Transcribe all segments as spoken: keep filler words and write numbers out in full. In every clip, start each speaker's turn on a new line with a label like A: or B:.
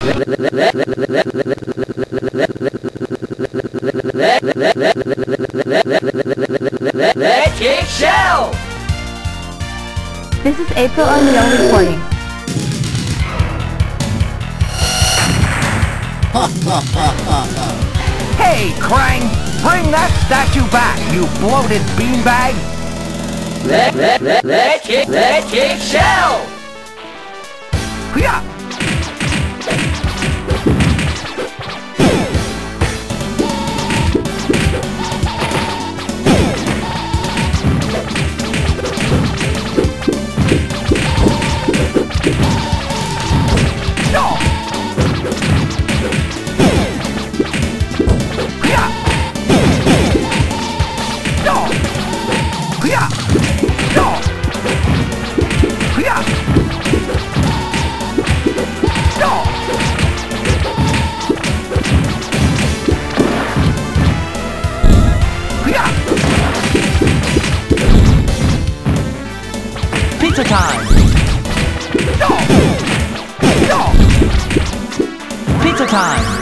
A: Magic Shell!
B: This is April O'Neil reporting.
C: Hey, Krang! Bring that statue back, you bloated beanbag!
A: Magic, magic shell!
C: Yeah. Pizza time! Pizza time!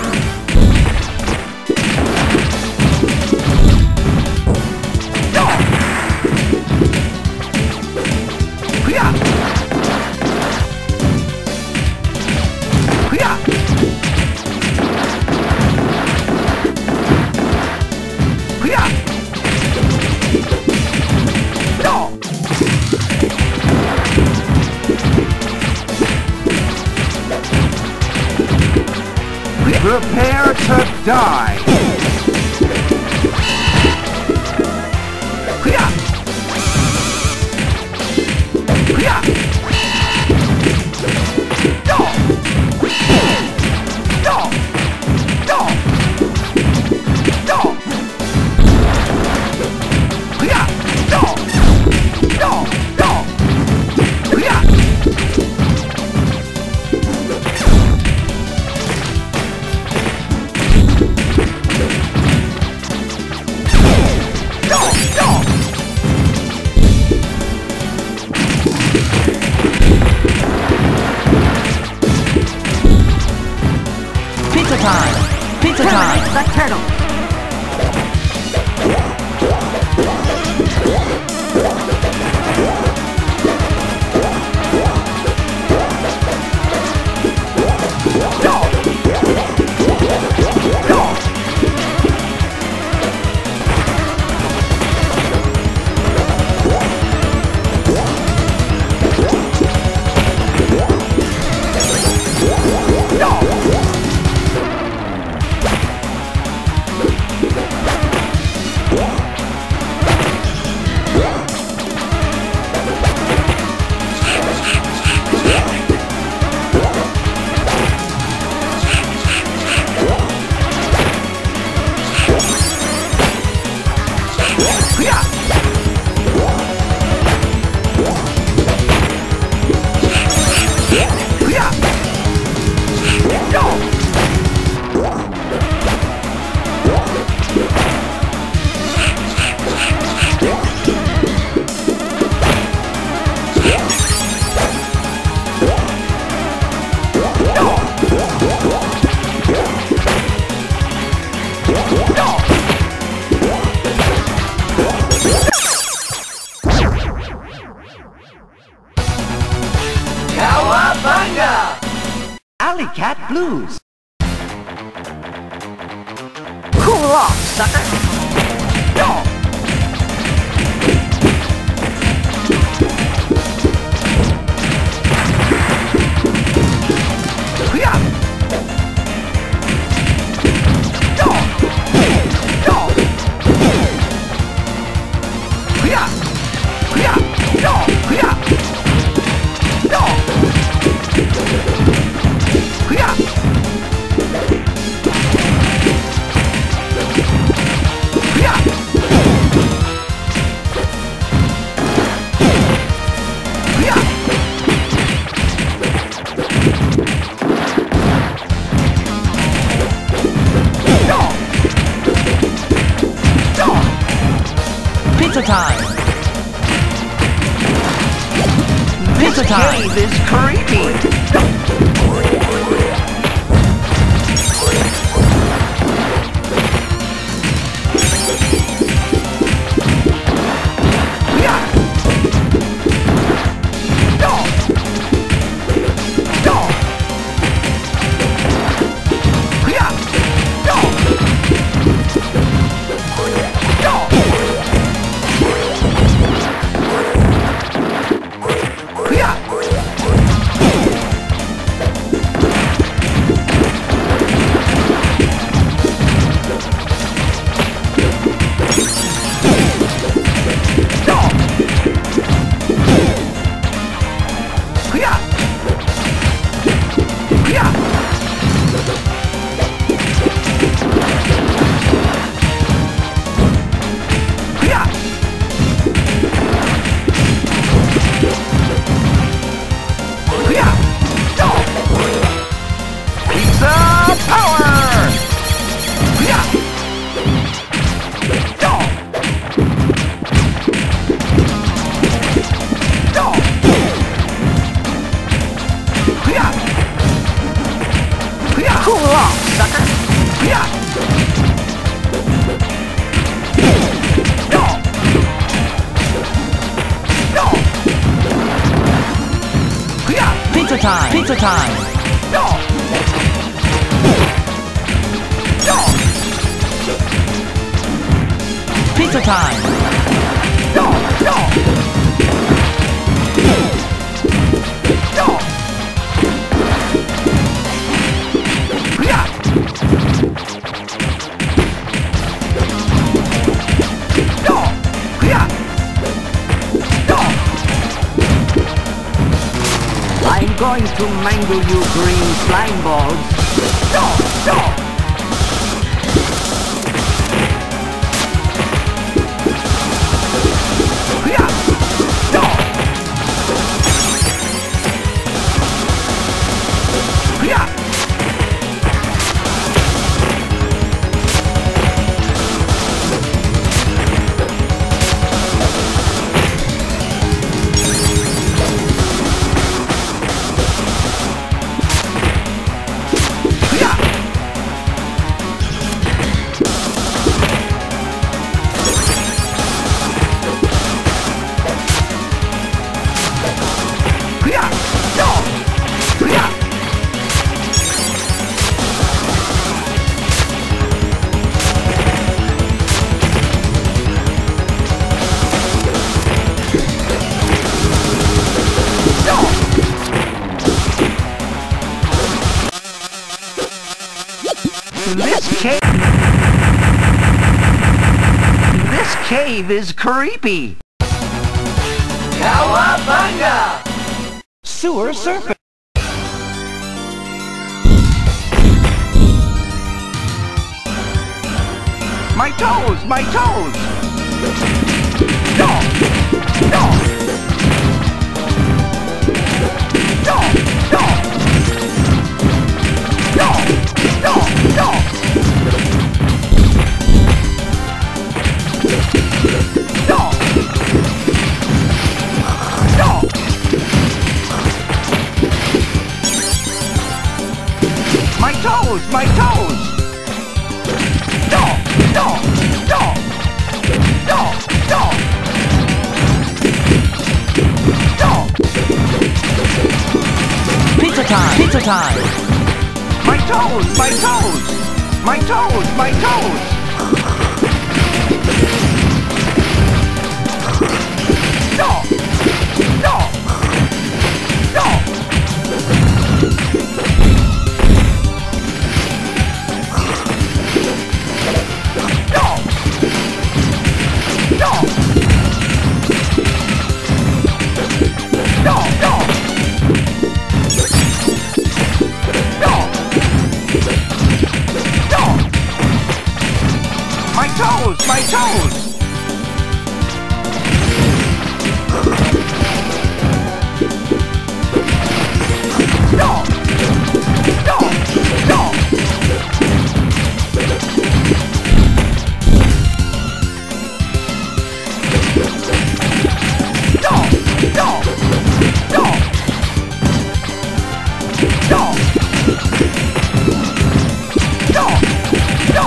C: Prepare to die! Pizza time! Pizza time!
B: Terminate the turtle!
C: Alley Cat Blues. Cool off, sucker. Yo. Pizza time! Pizza time!
A: This cave is creepy!
C: sucker! Yeah! No! No! Yeah!
A: Pizza time! Pizza time!
C: No! No!
A: Pizza time!
C: No! No! No! Yeah! No! Yeah! No!
D: I'm going to mangle you green slime balls.
C: No! No! Yeah! No! Yeah! This cave... This cave is creepy.
A: Cowabunga!
C: Sewer surface. My toes! My toes! No! No! No! No! No! No! No! No! No! My toes! My toes! No! No! No! No! No! No!
A: Pizza time! Pizza time!
C: My toes! My toes! My toes! My toes! No! No! No! No! No! No! No! No! No! My toes! My toes! No! No! No! No! No! No! No! No! No!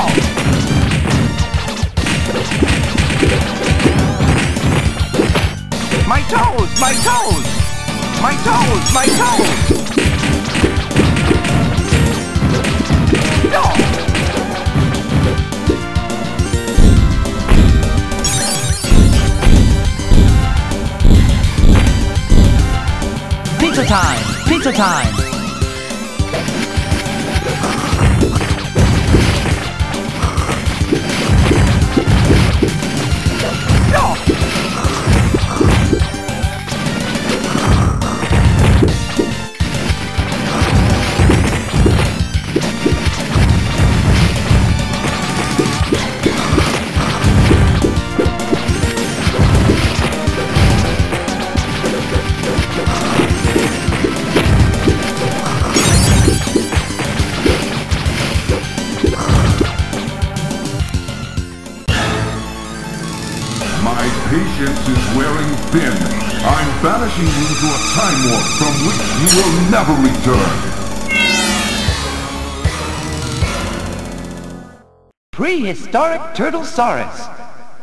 C: My toes! My toes! My toes! My toes! No!
A: Pizza time! Pizza time!
C: No!
E: My patience is wearing thin. I'm banishing you to a time warp from which you will never return.
C: Prehistoric Turtlesaurus.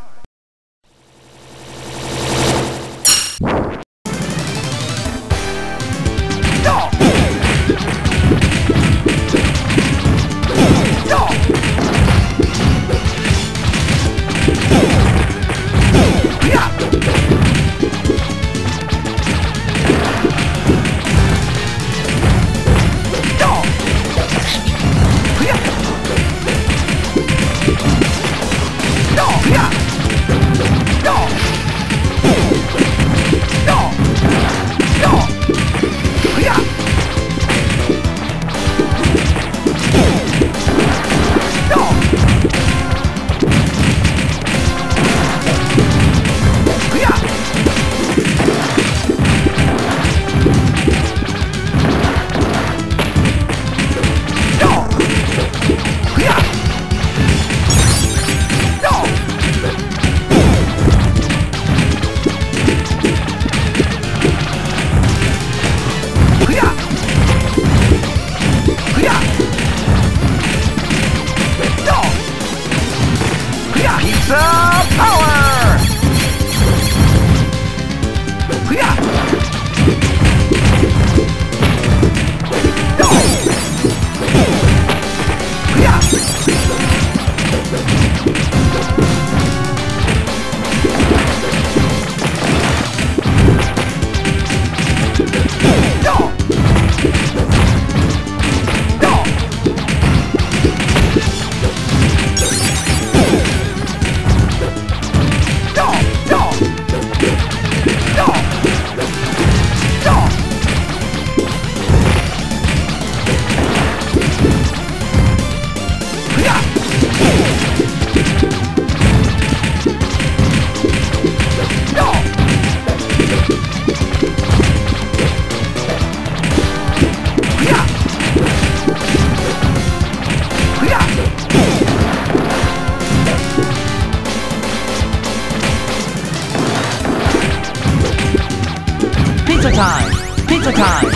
A: Pizza time! Pizza time!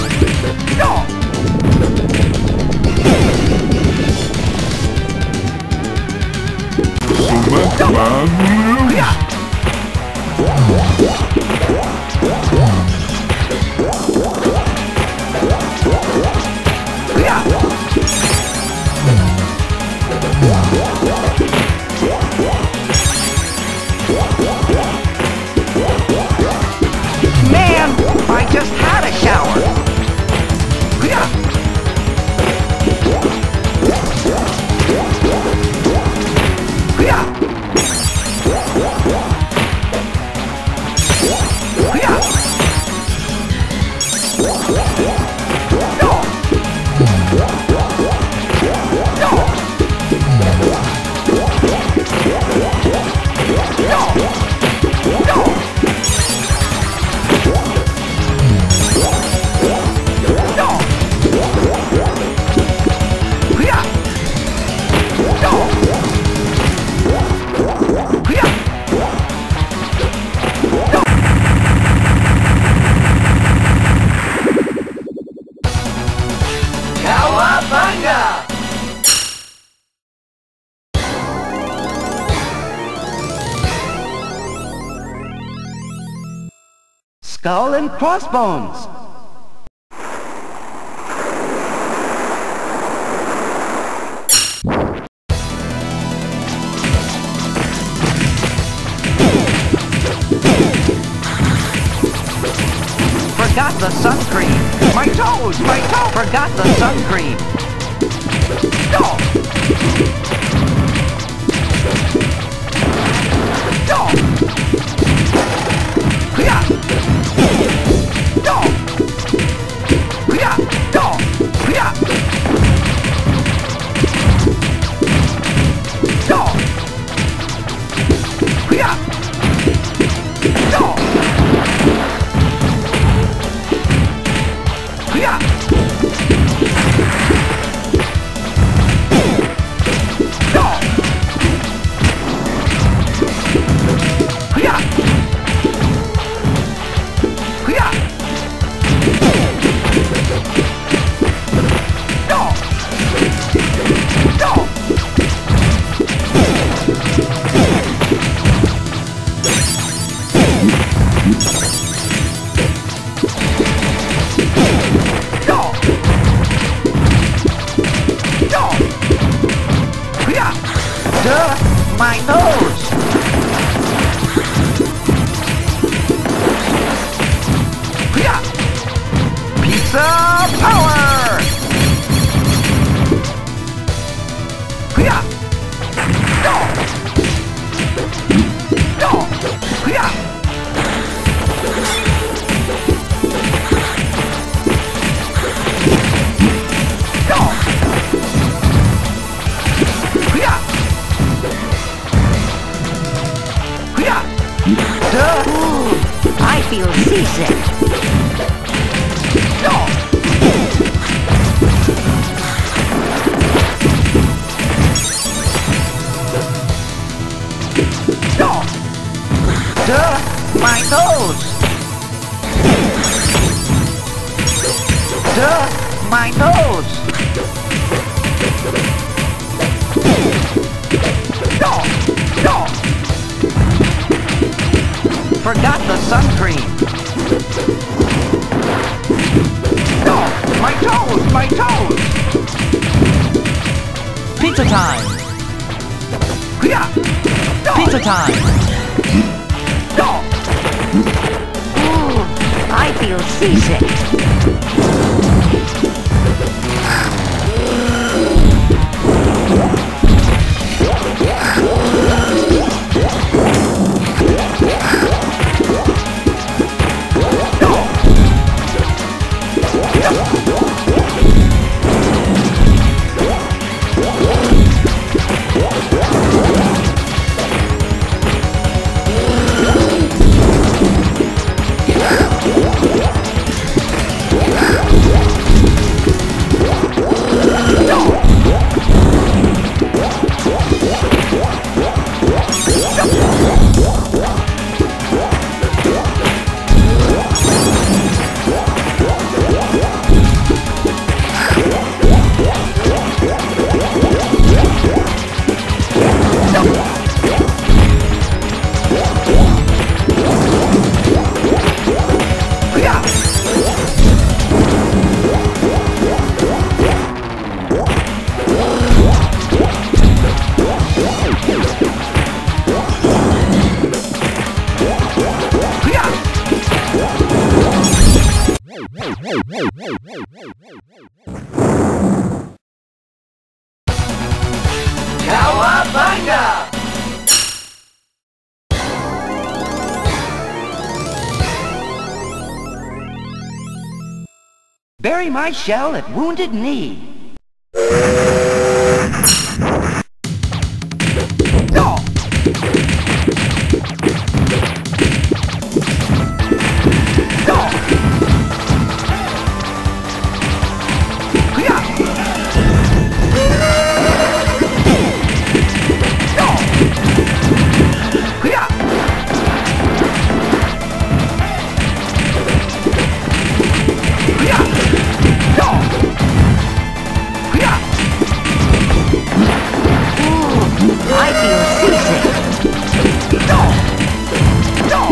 C: Man, I just had a shower.
A: Cowabunga!
C: Skull and Crossbones. Forgot the sun cream. My toes, my toes. Forgot the sun cream. No. No. Yeah. No. Yeah. No. Yeah. No. Yeah. No. Yeah. my nose! Yeah. Pizza power! Yeah. No! No! Yeah.
D: I feel seasick.
C: No! No! Duh! My nose! Duh! My nose! No! No! Forgot the sun cream. No! My toes! My toes!
A: Pizza time!
C: Yeah! No!
A: Pizza time!
C: No!
D: Ooh, I feel seasick.
C: Cowabunga! Bury my shell at Wounded Knee. No! No! Yeah! No! Yeah! Yeah! No! Yeah!
D: I feel seasick.
C: No! No!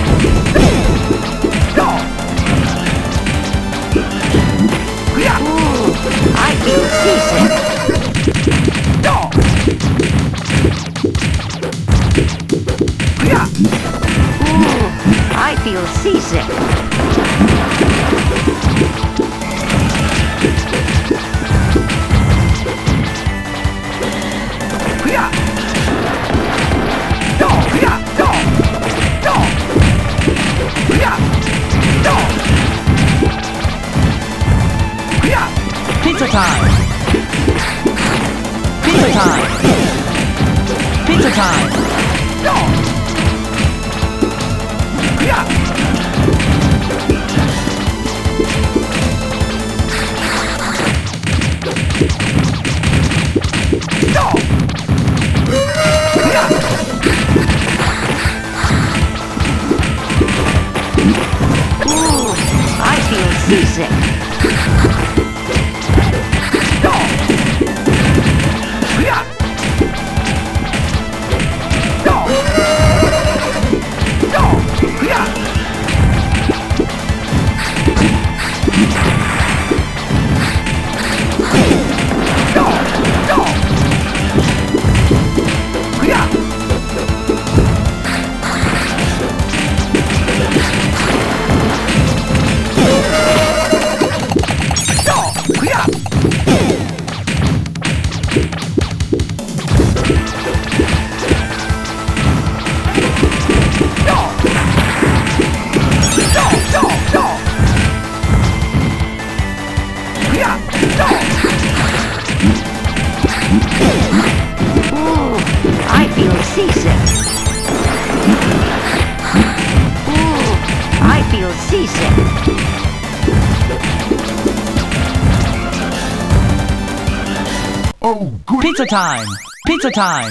C: No! Yeah!
D: Ooh, I feel seasick.
C: No! Yeah!
D: Ooh, I feel seasick.
C: Yeah! No! Yeah! No! No! Yeah! No! Yeah!
A: Pizza time! Pizza time! Pizza time!
C: No! Yeah! No! Yeah!
D: Ooh, I feel seasick.
C: No! Yeah! No! No! Yeah!
D: seasick. Ooh, I feel seasick.
E: Oh, good.
A: Pizza time! Pizza time!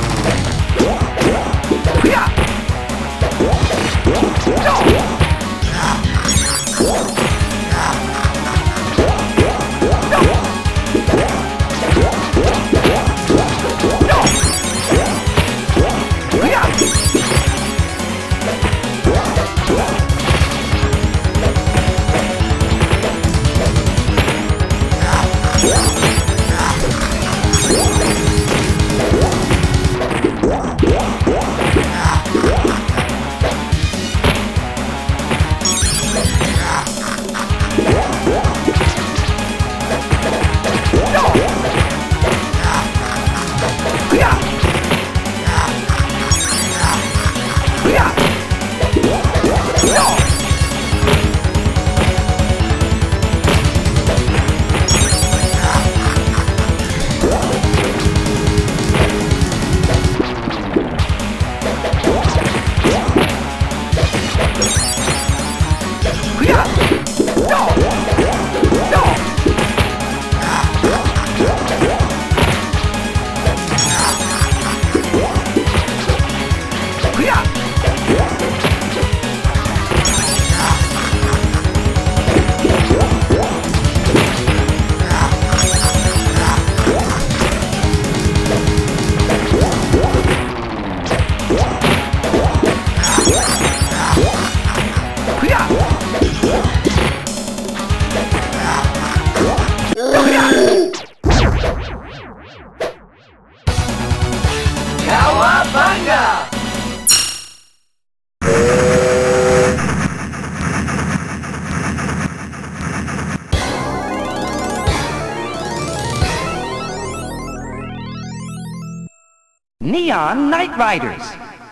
C: Neon Night Riders.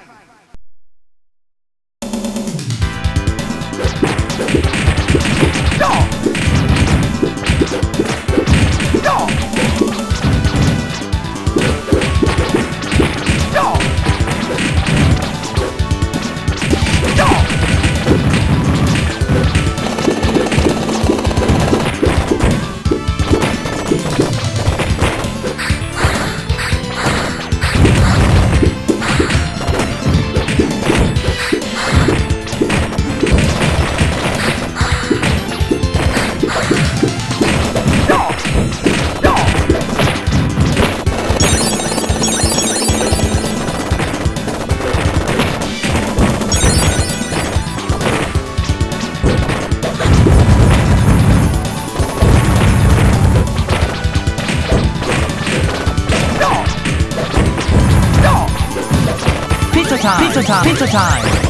A: Pizza time! Pizza time! Pizza time!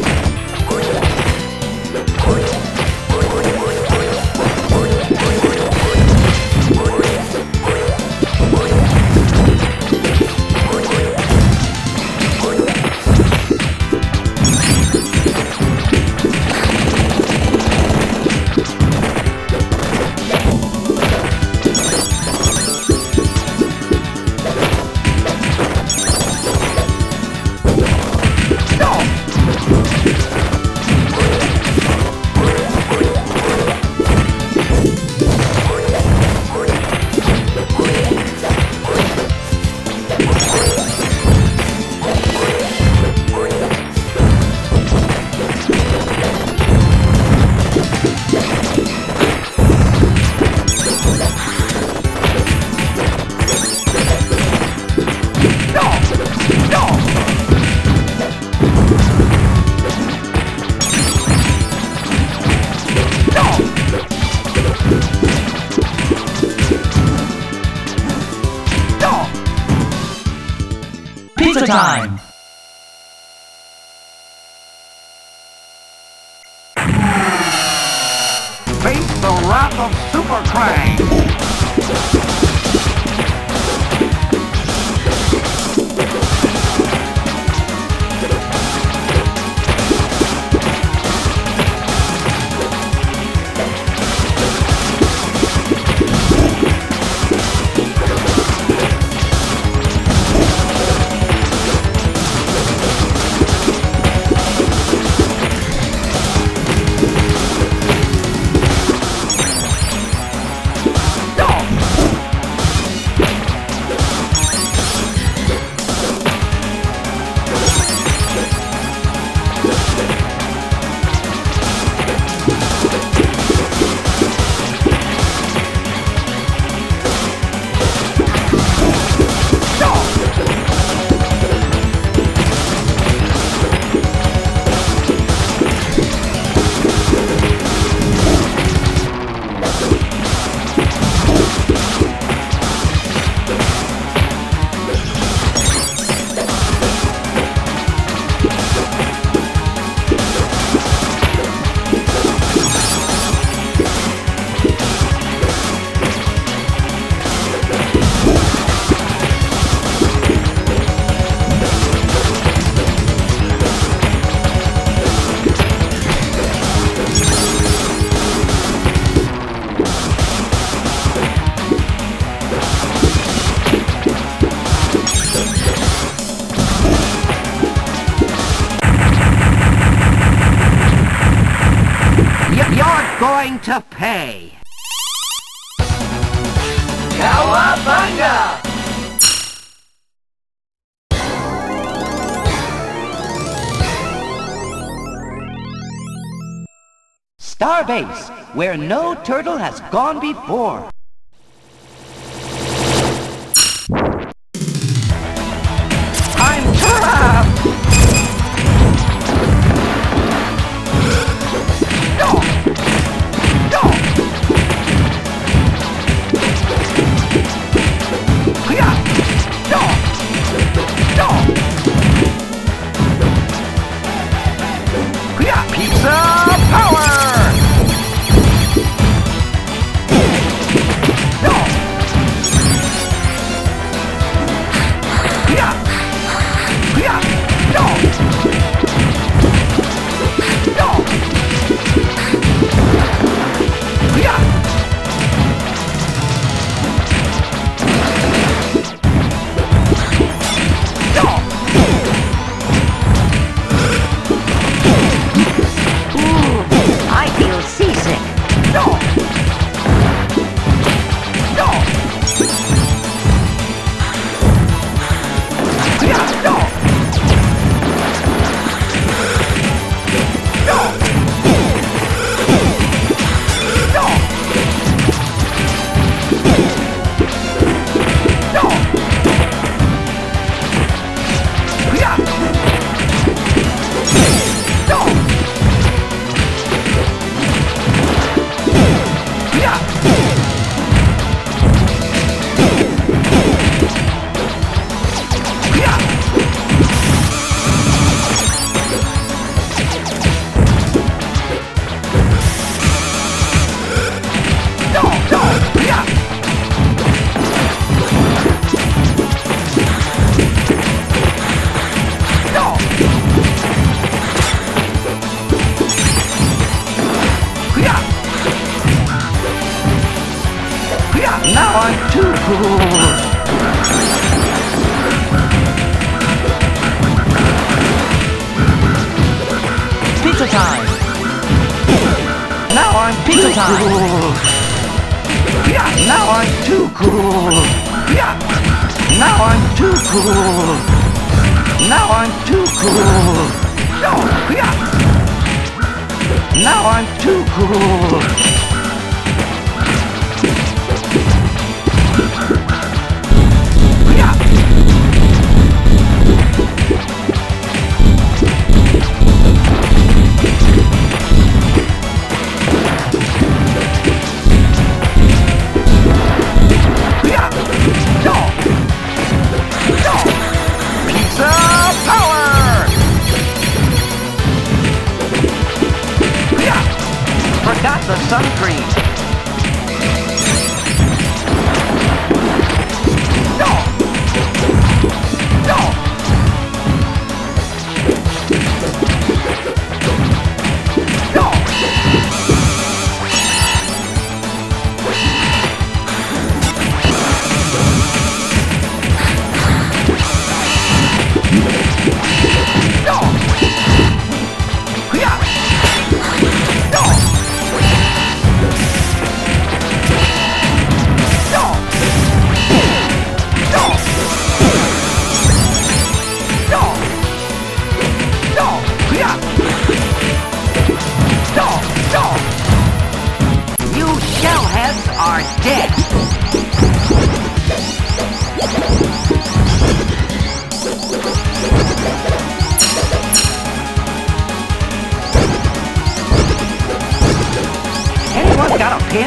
A: Pizza time!
C: Face the wrath of Super Krang!
D: going to pay.
C: Cowabunga! Starbase, where no turtle has gone before. I'm trapped! No! No! Yeah! No! No! Yeah! Pizza power! No! Yeah! Yeah! No! No! Yeah! No! Ooh, I feel seasick. No! No! Yeah, no! No! No! No! Yeah! No! Yeah! Yeah! No! No! Yeah! No! Yeah! Yeah! Now I'm too cool!
A: Pizza time.
C: Now I'm
A: Pizza
C: too
A: time.
C: cool! Yeah! Now I'm too cool! Yeah! Now I'm too cool! Now I'm too cool! No! Yeah! Now I'm too cool! Yeah! Yeah! No! No! Pizza power! Yeah! Forgot the sun cream. No! No! No! No! Yeah! No! No! No! No! No! Yeah! No! No!
D: You shellheads are dead.
C: Anyone got a pin?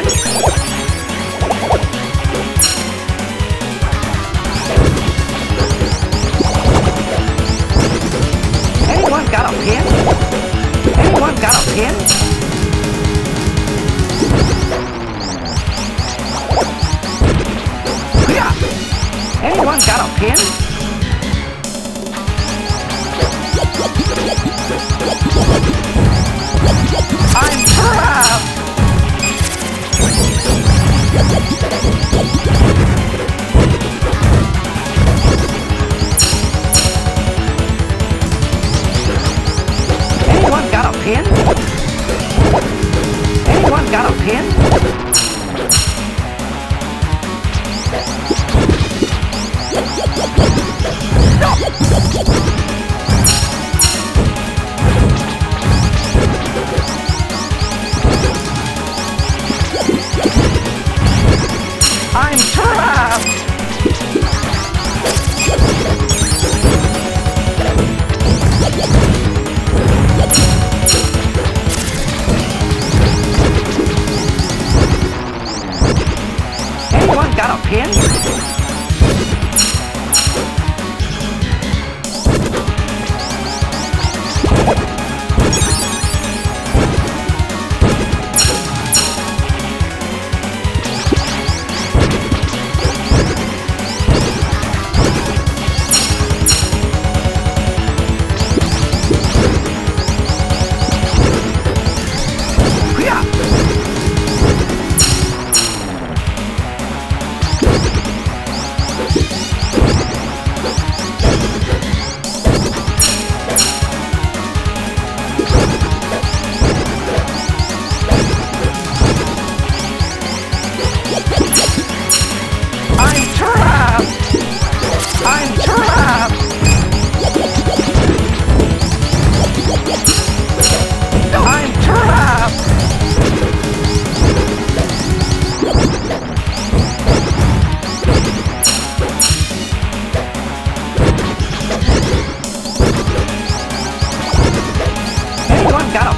C: Anyone got a pin? Anyone got a pin? Yeah! Anyone got a pin? I'm trapped! Anyone got a pin? Anyone got a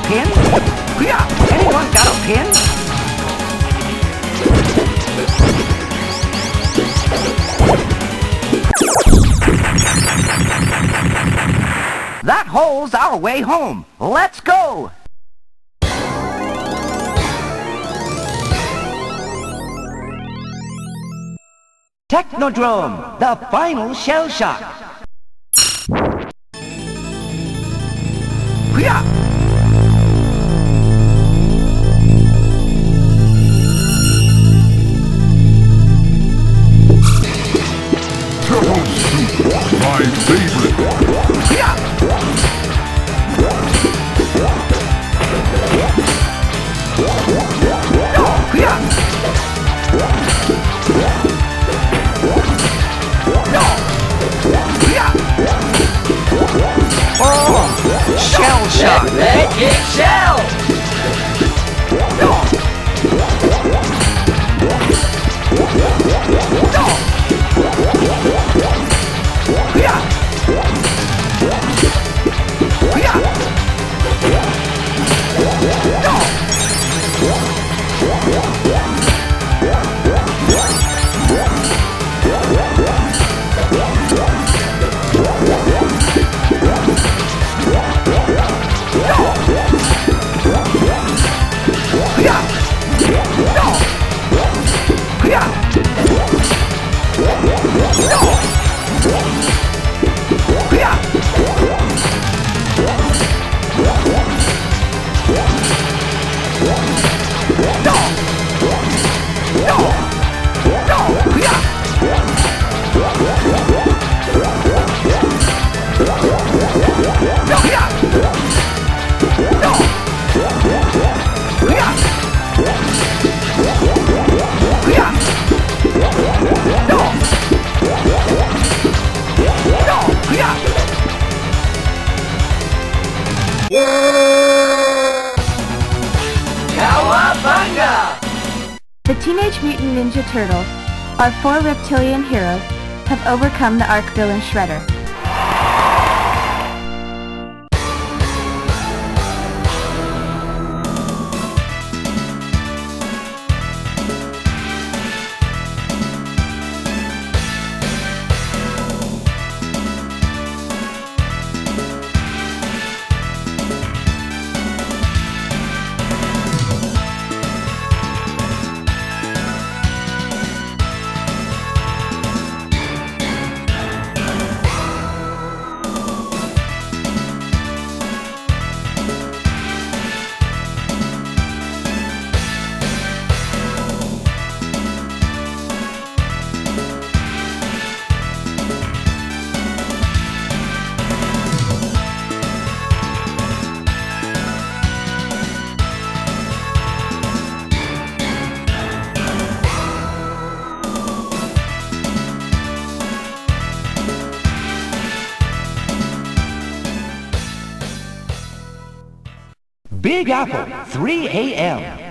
C: pin? Yeah, anyone got a pin? That hole's our way home. Let's go! Technodrome, the final shell shock. Yeah.
E: Turtle soup, my favorite.
C: Yeah. Oh, yeah. Oh, shell shock!
D: Red kick shell!
C: No! No! Yeah! Yeah! No!
B: Cowabunga! The Teenage Mutant Ninja Turtles, our four reptilian heroes, have overcome the Arc villain Shredder.
C: Big Apple, three A M